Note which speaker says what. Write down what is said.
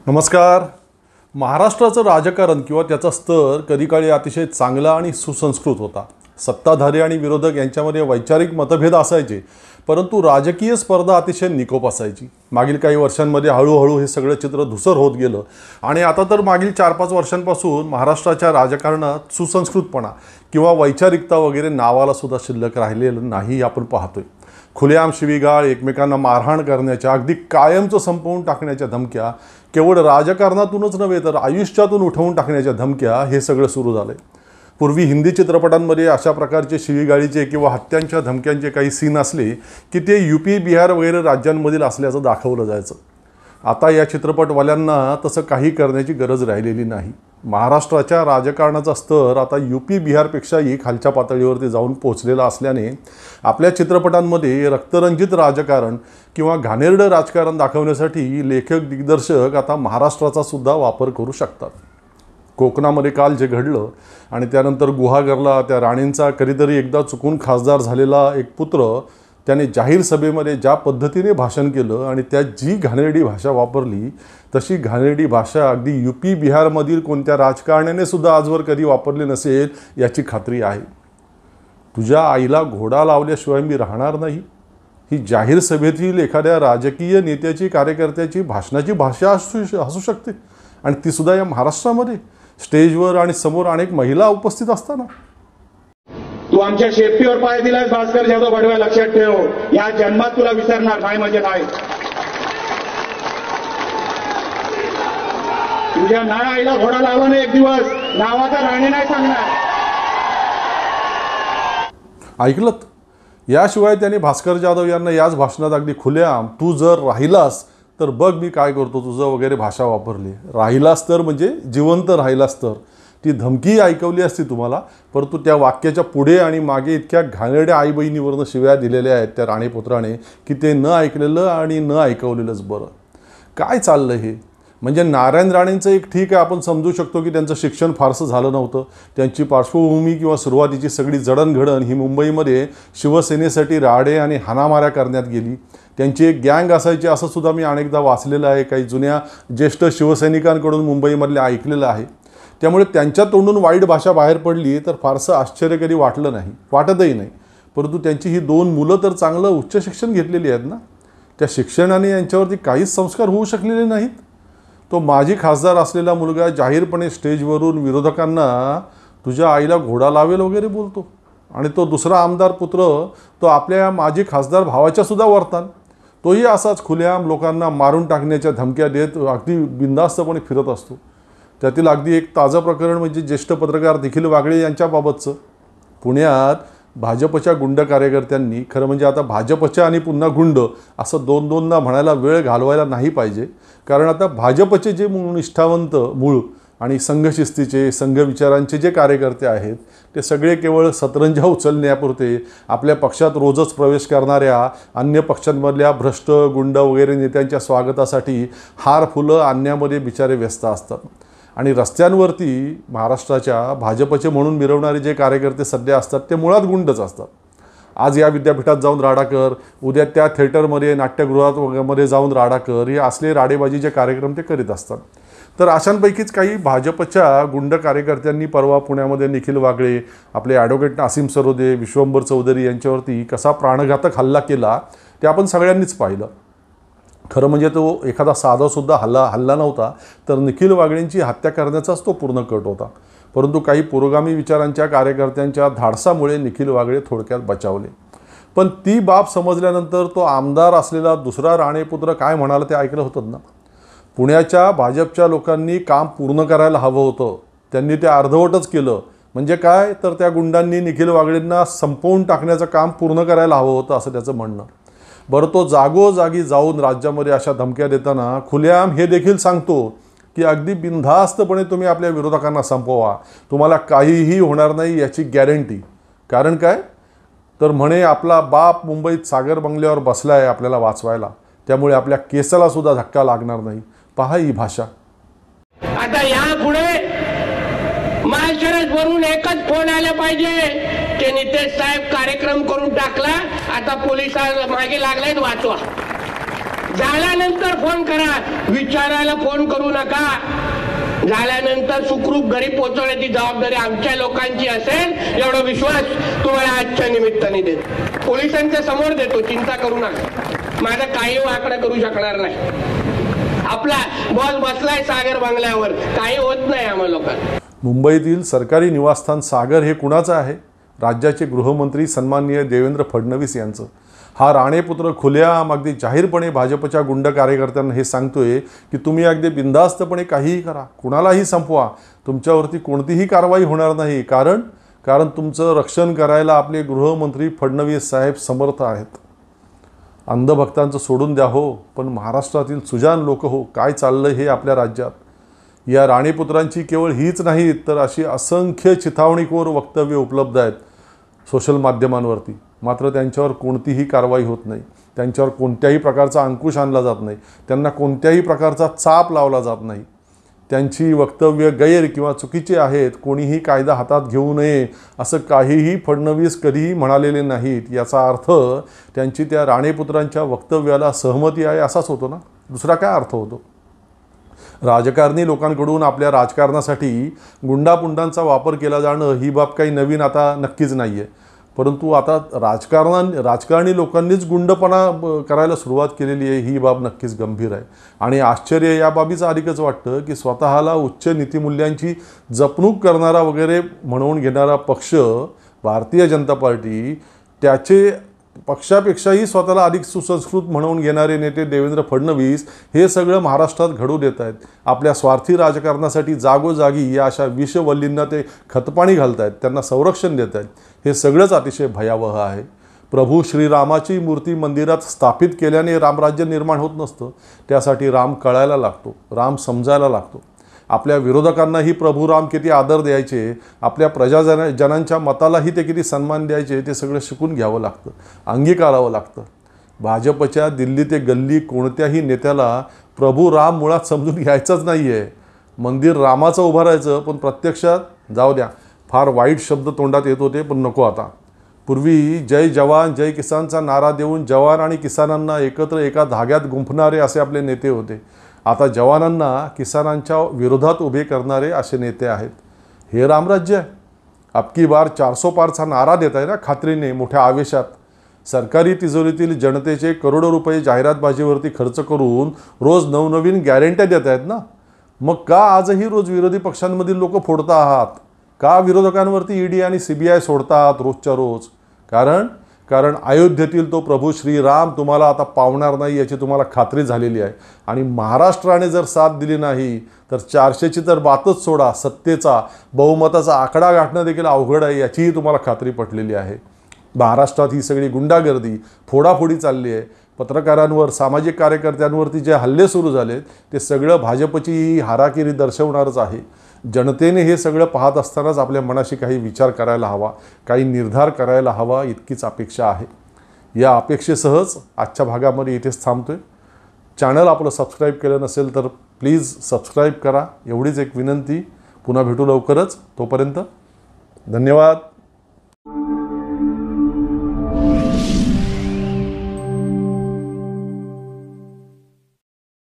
Speaker 1: नमस्कार. महाराष्ट्राचं राजकारण किंवा त्याचा स्तर कधीकाळी अतिशय चांगला आणि सुसंस्कृत होता. सत्ताधारी आणि विरोधक यांच्यामध्ये वैचारिक मतभेद असायचे, परंतु राजकीय स्पर्धा अतिशय निकोप असायची. मागील काही वर्षांमध्ये हळूहळू हे सगळं चित्र धुसर होत गेलं आणि आता तर मागील 4-5 वर्षांपासून महाराष्ट्राच्या राजकारणात सुसंस्कृतपणा किंवा वैचारिकता वगैरे नावाला सुद्धा शिल्लक राहिलेलं नाही आपण पाहतोय. खुलेआम शिवीगाळ, एकमेकांना मारहाण करण्याच्या, अगदी कायमचं संपवून टाकण्याच्या धमक्या, केवळ राजकारणातूनच नव्हे तर आयुष्यातून उठवून टाकण्याच्या धमक्या, हे सगळं सुरू झालं आहे. पूर्वी हिंदी चित्रपटांमध्ये अशा प्रकारचे शिवीगाळीचे किंवा हत्यांच्या धमक्यांचे काही सीन असले की ते UP, बिहार वगैरे राज्यांमधील असल्याचं दाखवलं जायचं. आता या चित्रपटवाल्यांना तसं काही करण्याची गरज राहिलेली नाही. महाराष्ट्राच्या राजकारणाचा स्तर आता UP, बिहारपेक्षाही खालच्या पातळीवरती जाऊन पोहोचलेला असल्याने आपल्या चित्रपटांमध्ये रक्तरंजित राजकारण किंवा घाणेरडं राजकारण दाखवण्यासाठी लेखक, दिग्दर्शक आता महाराष्ट्राचा सुद्धा वापर करू शकतात. कोकणामध्ये काल जे घडलं आणि त्यानंतर गुहागरला त्या राणींचा कधीतरी एकदा चुकून खासदार झालेला एक पुत्र, त्याने जाहीर सभेमध्ये ज्या पद्धतीने भाषण केलं आणि त्यात जी घाणेरडी भाषा वापरली, तशी घाणेरडी भाषा अगदी UP, बिहारमधील कोणत्या राजकारण्याने सुद्धा आजवर कधी वापरली नसेल याची खात्री आहे. तुझ्या आईला घोडा लावल्याशिवाय मी राहणार नाही, ही जाहीर सभेतील एखाद्या राजकीय नेत्याची, कार्यकर्त्याची भाषणाची भाषा असू शकते, आणि ती सुद्धा या महाराष्ट्रामध्ये स्टेजवर आणि समोर अनेक महिला उपस्थित असताना.
Speaker 2: तू आमच्या शेपटीवर पाय दिलास भास्कर जाधव बडव्या, लक्षात ठेव. या जन्मात तुला विसरणार नाही म्हणजे काय. तुझ्या नाळ आईला घोडा लावला नाही एक दिवस, नावाचा राणी नाही सांगणार.
Speaker 1: ऐकलत? याशिवाय त्याने भास्कर जाधव यांना याच भाषणात अगदी खुलेआम तू जर राहिलास तर बघ मी काय करतो तुझं वगैरे भाषा वापरली. राहिलास तर म्हणजे जिवंत राहिलास तर, ती धमकी ऐकवली असती तुम्हाला, परंतु त्या वाक्याच्या पुढे आणि मागे इतक्या घाणेरड्या आई बहिणीवरनं शिव्या दिलेल्या आहेत त्या राणीपुत्राने की ते न ऐकलेलं आणि न ऐकवलेलंच बरं. काय चाललं हे? म्हणजे नारायण राणेंचं एक ठीक आहे, आपण समजू शकतो की त्यांचं शिक्षण फारसं झालं नव्हतं, त्यांची पार्श्वभूमी किंवा सुरुवातीची सगळी जडणघडण ही मुंबईमध्ये शिवसेनेसाठी राडे आणि हाणामाऱ्या करण्यात गेली. त्यांची एक गँग असायची असं सुद्धा मी अनेकदा वाचलेलं आहे, काही जुन्या ज्येष्ठ शिवसैनिकांकडून मुंबईमधले ऐकलेलं आहे. त्यामुळे त्यांच्या तोंडून वाईट भाषा बाहेर पडली तर फारसं आश्चर्य कधी वाटलं नाही, वाटतही नाही. परंतु त्यांची ही 2 मुलं तर चांगलं उच्च शिक्षण घेतलेली आहेत ना, त्या शिक्षणाने यांच्यावरती काहीच संस्कार होऊ शकलेले नाहीत. तो माजी खासदार असलेला मुलगा जाहीरपणे स्टेजवरून विरोधकांना तुझ्या आईला घोडा लावेल वगैरे बोलतो, आणि तो दुसरा आमदार पुत्र तो आपल्या माजी खासदार भावाच्या सुद्धा वर्तन, तोही असाच खुलेआम लोकांना मारून टाकण्याच्या धमक्या देत अगदी बिनधास्तपणे फिरत असतो. त्यातील अगदी एक ताजं प्रकरण म्हणजे ज्येष्ठ पत्रकार निखिल वागळे यांच्याबाबतचं. पुण्यात भाजपच्या गुंड कार्यकर्त्यांनी, खरं म्हणजे आता भाजपच्या आणि पुन्हा गुंड असं दोनदा म्हणायला वेळ घालवायला नाही पाहिजे, कारण आता भाजपचे जे निष्ठावंत मूळ आणि संघशिस्तीचे, संघविचारांचे जे कार्यकर्ते आहेत ते सगळे केवळ सतरंजा उचलण्यापुरते आपल्या पक्षात रोजच प्रवेश करणाऱ्या अन्य पक्षांमधल्या भ्रष्ट, गुंड वगैरे नेत्यांच्या स्वागतासाठी हार फुलं आणण्यामध्ये बिचारे व्यस्त असतात. आणि रस्त्यांवरती महाराष्ट्राच्या भाजपचे म्हणून मिरवणारे जे कार्यकर्ते सध्या असतात ते मुळात गुंडच असतात. आज या विद्यापीठात जाऊन राडा कर, उद्या त्या थिएटरमध्ये, नाट्यगृहात वगैरे जाऊन राडा कर, हे असले राडेबाजीचे कार्यक्रम ते करीत असतात. तर अशांपैकीच काही भाजपच्या गुंड कार्यकर्त्यांनी परवा पुण्यामध्ये निखिल वागळे, आपले ॲडव्होकेट नासिम सरोदे, विश्वंभर चौधरी यांच्यावरती कसा प्राणघातक हल्ला केला ते आपण सगळ्यांनीच पाहिलं. खरं म्हणजे तो एखादा साधासुद्धा हल्ला नव्हता, तर निखिल वागळेंची हत्या करण्याचाच तो पूर्ण कट होता. परंतु काही पुरोगामी विचारांच्या कार्यकर्त्यांच्या धाडसामुळे निखिल वागळे थोडक्यात बचावले. पण ती बाब समजल्यानंतर तो आमदार असलेला दुसरा राणेपुत्र काय म्हणाला ते ऐकलं होतं ना. पुण्याच्या भाजपच्या लोकांनी काम पूर्ण करायला हवं होतं, त्यांनी ते अर्धवटच केलं. म्हणजे काय, तर त्या गुंडांनी निखिल वागळेंना संपवून टाकण्याचं काम पूर्ण करायला हवं होतं असं त्याचं म्हणणं. बरं, तो जागोजागी जाऊन राज्यामध्ये अशा धमक्या देताना खुलेआम हे देखील सांगतो की अगदी बिनधास्तपणे तुम्ही आपल्या विरोधकांना संपवा, तुम्हाला काहीही होणार नाही याची गॅरंटी. कारण काय, तर म्हणे आपला बाप मुंबईत सागर बंगल्यावर बसला आहे आपल्याला वाचवायला, त्यामुळे आपल्या केसाला सुद्धा धक्का लागणार नाही. पहा ही भाषा.
Speaker 3: आता यापुढे महाराष्ट्रावरून एकच फोन आला पाहिजे की नितेश साहेब कार्यक्रम करून टाकला, आता पोलिसांना मागे लागलेत वाचवा. झाल्यानंतर फोन करा, विचारायला फोन करू नका. झाल्यानंतर सुखरूप घरी पोहोचवण्याची जबाबदारी आमच्या लोकांची असेल, एवढा विश्वास तुम्हाला आजच्या निमित्ताने देतो. पोलिसांच्या समोर देतो, चिंता करू नका. माझा काही वाकडा करू शकणार नाही. आपला बॉस बसलाय सागर बंगल्यावर, काही होत नाही आम्हा लोकांना.
Speaker 1: मुंबईतील सरकारी निवासस्थान सागर हे कुणाचं आहे? राज्याचे गृहमंत्री सन्माननीय देवेंद्र फडणवीस यांचं. हा राणेपुत्र खुलेआम अगदी जाहीरपणे भाजपच्या गुंड कार्यकर्त्यांना हे सांगतोय की तुम्ही अगदी बिनधास्तपणे काहीही करा, कुणालाही संपवा, तुमच्यावरती कोणतीही कारवाई होणार नाही. कारण तुमचं रक्षण करायला आपले गृहमंत्री फडणवीस साहेब समर्थ आहेत. अंधभक्तांचं सोडून द्या हो, पण महाराष्ट्रातील सुजाण लोक हो, काय चाललं हे आपल्या राज्यात. या राणेपुत्रांची केवळ हीच नाहीत तर अशी असंख्य चिथावणीखोर वक्तव्ये उपलब्ध आहेत सोशल माध्यमांवरती. मात्र त्यांच्यावर कोणतीही कारवाई होत नाही, त्यांच्यावर कोणत्याही प्रकारचा अंकुश आणला जात नाही, त्यांना कोणत्याही प्रकारचा चाप लावला जात नाही. त्यांची वक्तव्य गैर किंवा चुकीचे आहेत, कोणीही कायदा हातात घेऊ नये असं काहीही फडणवीस कधीही म्हणालेले नाहीत. याचा अर्थ त्यांची त्या राणेपुत्रांच्या वक्तव्याला सहमती आहे असाच होतो ना, दुसरा काय अर्थ होतो? राजकारणी लोकांकडून आपल्या राजकारणासाठी गुंडापुंडांचा वापर केला जाणं ही बाब काही नवीन आता नक्कीच नाही आहे. परंतु आता राजकारणी लोकांनीच गुंडपणा करायला सुरुवात केलेली आहे, ही बाब नक्कीच गंभीर आहे. आणि आश्चर्य या बाबीचं अधिकच वाटतं की स्वतःला उच्च नीतिमूल्यांची जपणूक करणारा वगैरे म्हणवून घेणारा पक्ष भारतीय जनता पार्टी, त्याचे पक्षापेक्षाही स्वतःला अधिक सुसंस्कृत म्हणवून घेणारे नेते देवेंद्र फडणवीस हे सगळं महाराष्ट्रात घडू देत आहेत. आपल्या स्वार्थी राजकारणासाठी जागोजागी या अशा विषवल्लींना ते खतपाणी घालत आहेत, त्यांना संरक्षण देत आहेत. हे सगळंच अतिशय भयावह आहे. प्रभू श्रीरामाची मूर्ती मंदिरात स्थापित केल्याने रामराज्य निर्माण होत नसतं. त्यासाठी राम कळायला लागतो, राम समजायला लागतो. आपल्या विरोधकांनाही प्रभू राम किती आदर द्यायचे, आपल्या प्रजाजनांच्या मतालाही ते किती सन्मान द्यायचे, ते सगळं शिकून घ्यावं लागतं, अंगीकारावं लागतं. भाजपच्या दिल्ली ते गल्ली कोणत्याही नेत्याला प्रभू राम मुळात समजून घ्यायचंच नाही आहे. मंदिर रामाचं उभारायचं, पण प्रत्यक्षात जाऊ द्या, फार वाईट शब्द तोंडात येत होते, पण नको आता. पूर्वी जय जवान जय किसानचा नारा देऊन जवान आणि किसानांना एकत्र एका धाग्यात गुंफणारे असे आपले नेते होते. आता जवानांना किसानांच्या विरोधात उभे करणारे असे नेते आहेत. हे रामराज्य आहे? अबकी बार 400 पारचा नारा देत आहे ना खात्रीने, मोठ्या आवेशात. सरकारी तिजोरीतील जनतेचे करोडो रुपये जाहिरातबाजीवरती खर्च करून रोज नवनवीन गॅरंट्या देत आहेत ना. मग का आजही रोज विरोधी पक्षांमधील लोक फोडता आहात? का विरोधकांवरती ईडी आणि CBI सोडतात रोजच्या रोज? कारण अयोध्येतील तो प्रभू श्रीराम तुम्हाला आता पावणार नाही याची तुम्हाला खात्री झालेली आहे. आणि महाराष्ट्राने जर साथ दिली नाही तर 400ची तर बातच सोडा, सत्तेचा बहुमताचा आकडा गाठणं देखील अवघड आहे याचीही तुम्हाला खात्री पटलेली आहे. महाराष्ट्रात ही सगळी गुंडागर्दी, फोडाफोडी चालली आहे. पत्रकारांवर, सामाजिक कार्यकर्त्यांवरती जे हल्ले सुरू झालेत ते सगळं भाजपची ही हाराकिरी दर्शवणारच आहे. जनतेने हे सगळं पाहत असतानाच आपल्या मनाशी काही विचार करायला हवा, काही निर्धार करायला हवा, इतकीच अपेक्षा आहे. या अपेक्षेसहच आजच्या भागामध्ये इथेच थांबतोय. चॅनल आपलं सबस्क्राईब केलं नसेल तर प्लीज सबस्क्राईब करा, एवढीच एक विनंती. पुन्हा भेटू लवकरच. तोपर्यंत धन्यवाद.